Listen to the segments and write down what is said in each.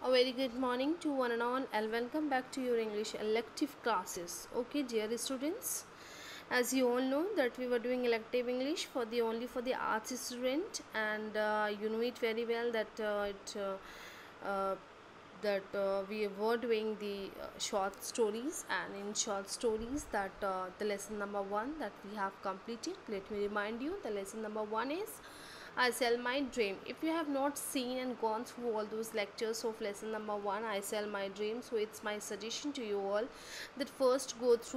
A very good morning to one and all, and welcome back to your English elective classes. Okay, dear students, as you all know that we were doing elective English for the only for the arts student, and you know it very well that uh, we were doing the short stories, and in short stories that the lesson number one that we have completed. Let me remind you, the lesson number one is I Sell My Dream. If you have not seen and gone through all those lectures of lesson number one, I Sell My Dream, so it's my suggestion to you all that first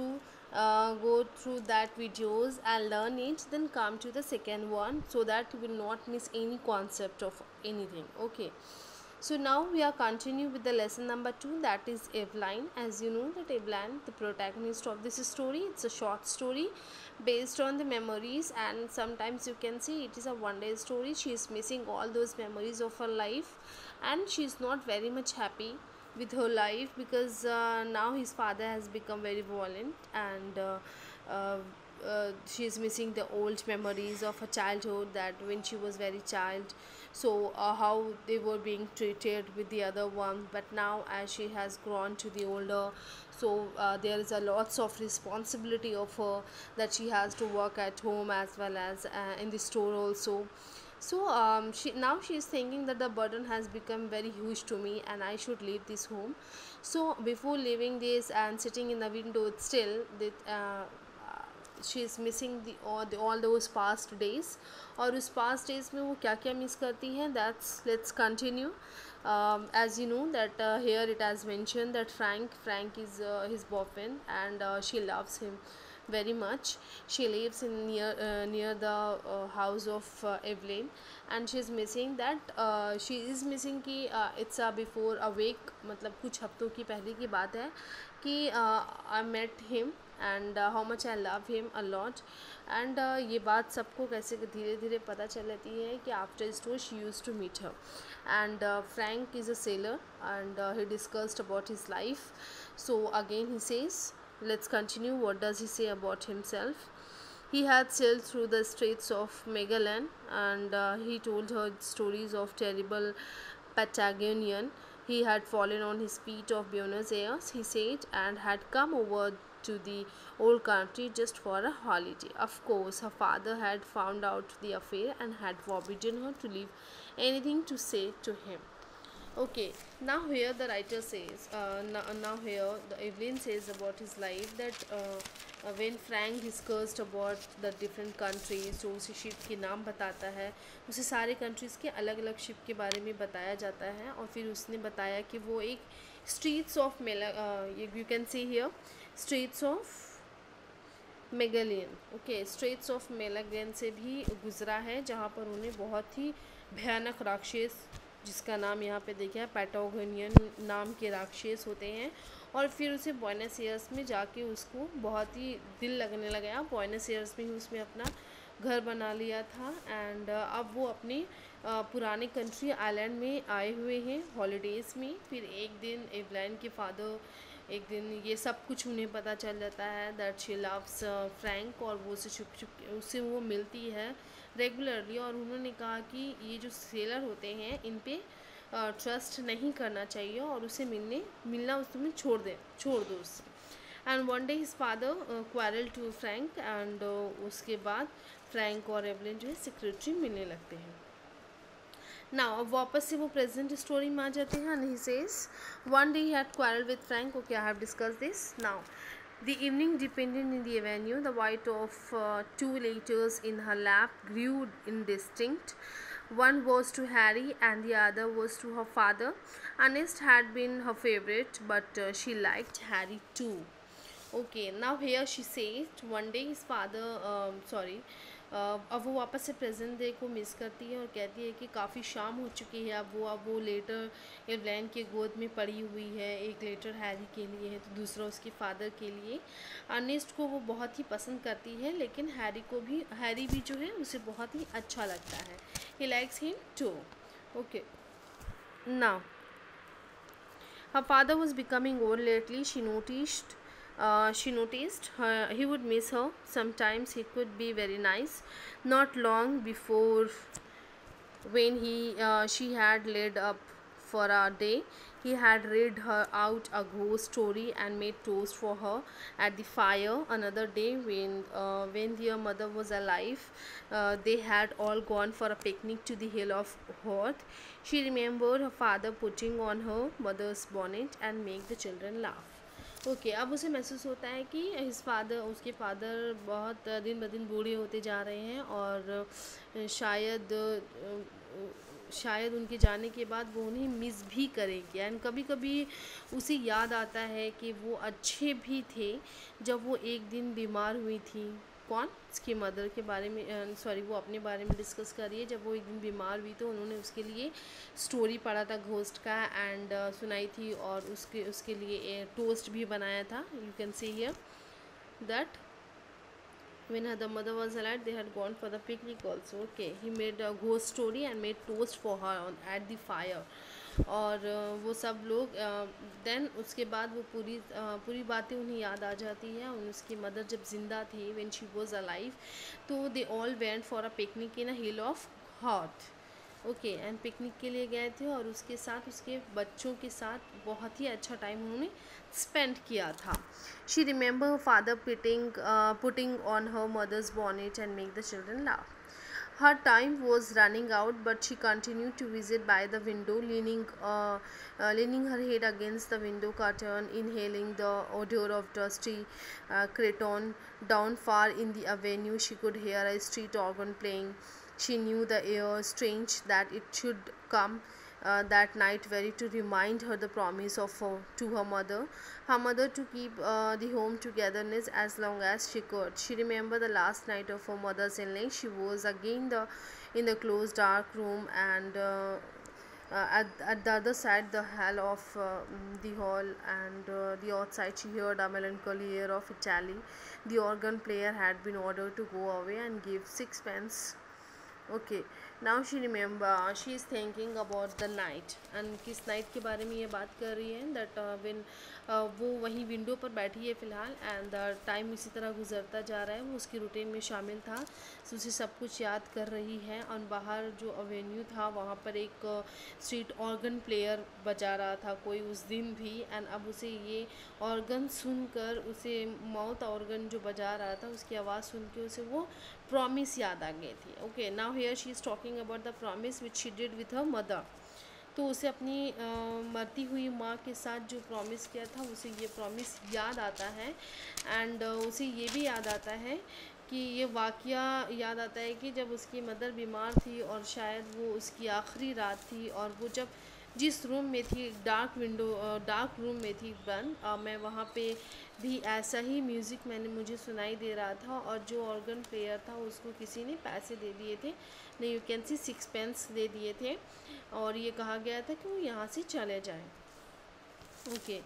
go through that videos and learn it, then come to the second one so that you will not miss any concept of anything. Okay, so now we are continue with the lesson number 2, that is Eveline. As you know that Eveline, the protagonist of this story, it's a short story based on the memories, and sometimes you can see it is a one day story. She is missing all those memories of her life, and she is not very much happy with her life because now his father has become very violent, and uh, she is missing the old memories of her childhood, that when she was very child, so how they were being treated with the other one. But now as she has grown to the older, so there is a lots of responsibility of her, that she has to work at home as well as in the store also. So she is thinking that the burden has become very huge to me and I should leave this home. So before leaving this and sitting in the window still, that she is missing the all those past days. और उस past days में वो क्या क्या miss करती हैं, that's let's continue. As you know that here it has mentioned that Frank is his boyfriend, and she loves him very much. She lives in near the house of Evelyn, and she is missing that she is missing कि it's before a week, मतलब कुछ हफ्तों की पहले की बात है कि I met him and how much I love him a lot. And ये बात सबको कैसे धीरे धीरे पता चल जाती है कि after store she used to meet her. And Frank is a sailor, and he discussed about his life. So again he says, let's continue. What does he say about himself? He had sailed through the straits of Magellan, and he told her stories of terrible Patagonian. He had fallen on his feet of Buenos Aires, he said, and had come over to the old country just for a holiday. Of course, her father had found out the affair and had forbidden her to leave anything to say to him. Okay, now here the writer says, now here the Evelyn says about his life that when Frank discussed about the different countries, जो उसे ship के नाम बताता है, उसे सारे countries के अलग अलग शिप के बारे में बताया जाता है, और फिर उसने बताया कि वो एक streets of you can see here streets of Magellan, okay, straits of Magellan से भी गुजरा है, जहाँ पर उन्हें बहुत ही भयानक राक्षस, जिसका नाम यहाँ पे देखिए पैटागोनियन नाम के राक्षस होते हैं, और फिर उसे बुएनस एयर्स में जाके उसको बहुत ही दिल लगने लगा। बुएनस एयर्स में ही उसने अपना घर बना लिया था, एंड अब वो अपने पुराने कंट्री आइलैंड में आए हुए हैं हॉलीडेज़ में। फिर एक दिन एवलाइन के फादर, एक दिन ये सब कुछ उन्हें पता चल जाता है दैट शी लव्स फ्रैंक, और वो उसे उससे वो मिलती है रेगुलरली, और उन्होंने कहा कि ये जो सेलर होते हैं इन पे ट्रस्ट नहीं करना चाहिए, और उसे मिलना तुम्हें छोड़ दो उससे। And one day his father quarrel to Frank, and उसके बाद फ्रैंक और एवलिन जो है सेक्रेटरी मिलने लगते हैं। नाउ अब वापस से वो प्रेजेंट स्टोरी में आ जाते हैं, and he says one day he had quarrel with Frank. Okay, I have discuss this now. The evening depended in the avenue. The white of two letters in her lap grew indistinct. One was to Harry and the other was to her father. Ernest had been her favorite, but she liked Harry too. Okay, now here she says one day his father, अब वो वापस से present day को miss करती है और कहती है कि काफ़ी शाम हो चुकी है, अब वो लेटर एवलाइन के गोद में पड़ी हुई है। एक लेटर हैरी के लिए है तो दूसरा उसके फादर के लिए। अर्नेस्ट को वो बहुत ही पसंद करती है, लेकिन हैरी भी जो है उसे बहुत ही अच्छा लगता है। He likes him too. Okay, now her father was becoming old lately. She noticed he would miss her. Sometimes he could be very nice. Not long before, when she had laid up for a day. He had read her out a ghost story and made toast for her at the fire. Another day, when their mother was alive, they had all gone for a picnic to the hill of Hort. She remembered her father putting on her mother's bonnet and make the children laugh. Okay अब उसे महसूस होता है कि उसके father बहुत दिन ब दिन बूढ़े होते जा रहे हैं और शायद उनके जाने के बाद वो उन्हें मिस भी करेंगे। एंड कभी कभी उसे याद आता है कि वो अच्छे भी थे जब वो एक दिन बीमार हुई थी। कौन? उसकी मदर के बारे में, सॉरी, वो अपने बारे में डिस्कस कर रही है। जब वो एक दिन बीमार हुई तो उन्होंने उसके लिए स्टोरी पढ़ा था घोस्ट का एंड सुनाई थी और उसके लिए टोस्ट भी बनाया था। You can see here that when her mother was alive they had gone for the picnic also. Okay, he made a ghost story and made toast for her at the fire. और वो सब लोग then उसके बाद वो पूरी बातें उन्हें याद आ जाती है। और उसकी मदर जब जिंदा थी व्हेन शी वाज अलाइव तो they all went for a picnic in a hill of Howth. Okay, and picnic के लिए गए थे और उसके साथ उसके बच्चों के साथ बहुत ही अच्छा टाइम उन्होंने स्पेंड किया था। She remember her father putting on her mother's bonnet and make the children laugh. Her time was running out, but she continued to visit by the window, leaning her head against the window curtain, inhaling the odor of dusty cretonne. Down far in the avenue, she could hear a street organ playing. She knew the air, strange that it should come that night very to remind her the promise to her mother to keep the home togetherness as long as she could. She remembered the last night of her mother's illness. She was again in the closed dark room and at the other side the hall of the hall and the outside she heard a melancholy air of Italy. The organ player had been ordered to go away and give sixpence. Okay, now she is thinking about the night and किस night के बारे में ये बात कर रही है that when वो वहीं विंडो पर बैठी है फ़िलहाल एंड द टाइम इसी तरह गुजरता जा रहा है। वो उसकी रूटीन में शामिल था, तो उसे सब कुछ याद कर रही है। और बाहर जो अवेन्यू था वहाँ पर एक स्ट्रीट ऑर्गन प्लेयर बजा रहा था कोई उस दिन भी। एंड अब उसे ये ऑर्गन सुनकर, उसे माउथ ऑर्गन जो बजा रहा था उसकी आवाज़ सुन के उसे वो प्रॉमिस याद आ गई थी। Okay, now here she is talking about the promise which she did with her mother. तो उसे अपनी मरती हुई माँ के साथ जो प्रॉमिस किया था उसे ये प्रॉमिस याद आता है। एंड उसे ये भी याद आता है कि ये वाक़या याद आता है कि जब उसकी मदर बीमार थी और शायद वो उसकी आखिरी रात थी और वो जब जिस रूम में थी, डार्क रूम में थी बंद, मैं वहाँ पे भी ऐसा ही म्यूज़िक मुझे सुनाई दे रहा था और जो ऑर्गन प्लेयर था उसको किसी ने पैसे दे दिए थे, नहीं यू कैन सी 6 पेंस दे दिए थे और ये कहा गया था कि वो यहाँ से चले जाए। ओके,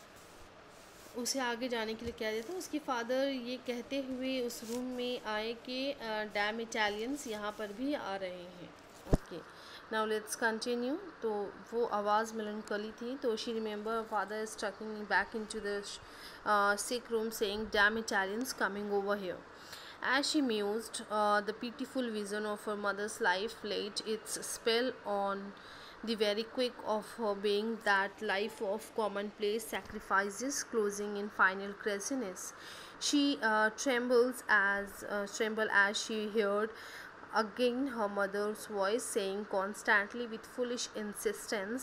उसे आगे जाने के लिए कह दिया था। उसके फादर ये कहते हुए उस रूम में आए कि डैम इटालियंस यहाँ पर भी आ रहे हैं। Okay, now let's continue. तो वो आवाज़ मेलनकली थी। तो she remember father is talking back into the sick room saying, "Damn Italians coming over here." As she mused, the pitiful vision of her mother's life laid its spell on the very quick of her being, that life of commonplace sacrifices closing in final craziness. She trembled as she heard again her mother's voice saying constantly with foolish insistence,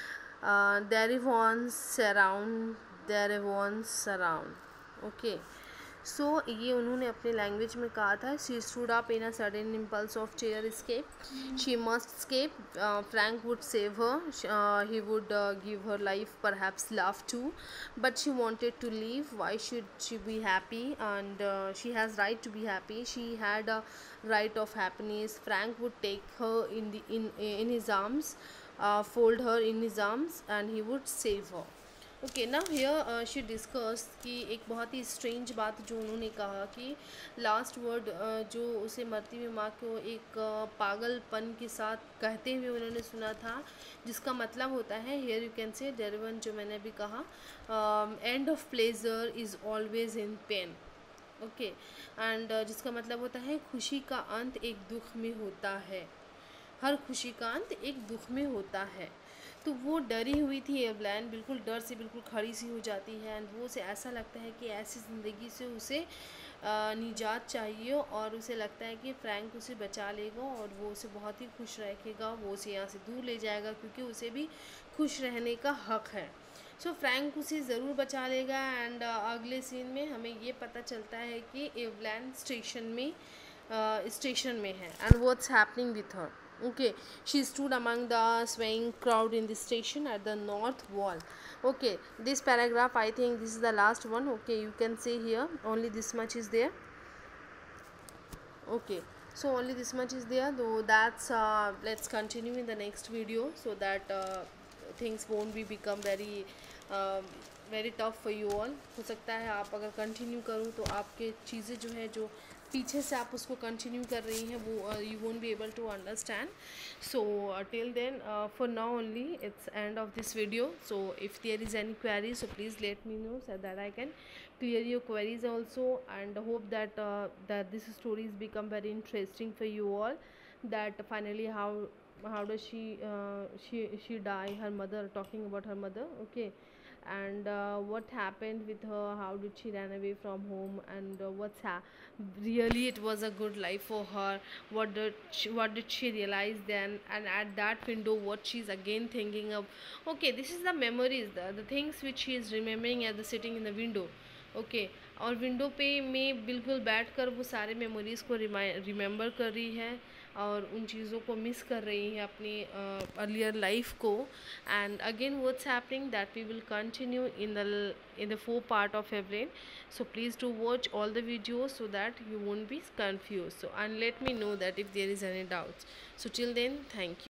there wants surround. Okay, so ये उन्होंने अपने language में कहा था। She stood up in a sudden impulse of chair escape. She must escape. Frank would save her. He would give her life, perhaps love too. But she wanted to leave. Why should she be happy? And she has right to be happy. She had a right of happiness. Frank would take her in his arms, fold her in his arms, and he would save her. Okay, now here she discuss कि एक बहुत ही strange बात जो उन्होंने कहा कि last word जो उसे मरती हुई माँ को एक पागलपन के साथ कहते हुए उन्होंने सुना था, जिसका मतलब होता है हियर यू कैन से डेरिवन, जो मैंने अभी कहा, end of pleasure is always in pain. Okay, and जिसका मतलब होता है खुशी का अंत एक दुख में होता है, हर खुशी का अंत एक दुख में होता है। तो वो डरी हुई थी एवलाइन, बिल्कुल डर से बिल्कुल खड़ी सी हो जाती है एंड वो उसे ऐसा लगता है कि ऐसी ज़िंदगी से उसे निजात चाहिए और उसे लगता है कि फ्रैंक उसे बचा लेगा और वो उसे बहुत ही खुश रखेगा, वो उसे यहाँ से दूर ले जाएगा क्योंकि उसे भी खुश रहने का हक़ है। सो फ्रैंक उसे ज़रूर बचा लेगा एंड अगले सीन में हमें ये पता चलता है कि एवलाइन स्टेशन में है and what's happening with her. Okay, she stood among the swaying crowd in the station at the north wall. Okay, this paragraph, I think this is the last one. Okay, you can see here only this much is there. Okay, so only this much is there, though that's let's continue in the next video so that things won't be become very tough for you all. हो सकता है आप अगर continue करूँ तो आपके चीज़ें जो है जो पीछे से आप उसको कंटिन्यू कर रही हैं वो you won't be able to understand. So till then for now only it's end of this video. So if there is any queries, so please let me know so that I can clear your queries also, and hope that that this story has become very interesting for you all, that finally how does she die, her mother, talking about her mother. Okay, and what happened with her, how did she ran away from home, and really it was a good life for her. What did she realize then, and at that window what she's again thinking of. Okay, this is the memories, the things which she is remembering as the sitting in the window. Okay और window पे में बिल्कुल बैठकर वो सारे memories को remember कर रही है और उन चीज़ों को मिस कर रही है अपनी अर्लियर लाइफ को. And again what's happening that we will continue in the 4 part of Evelyn. So please do watch all the videos so that you won't be confused. So and let me know that if there is any doubts. So till then, thank you.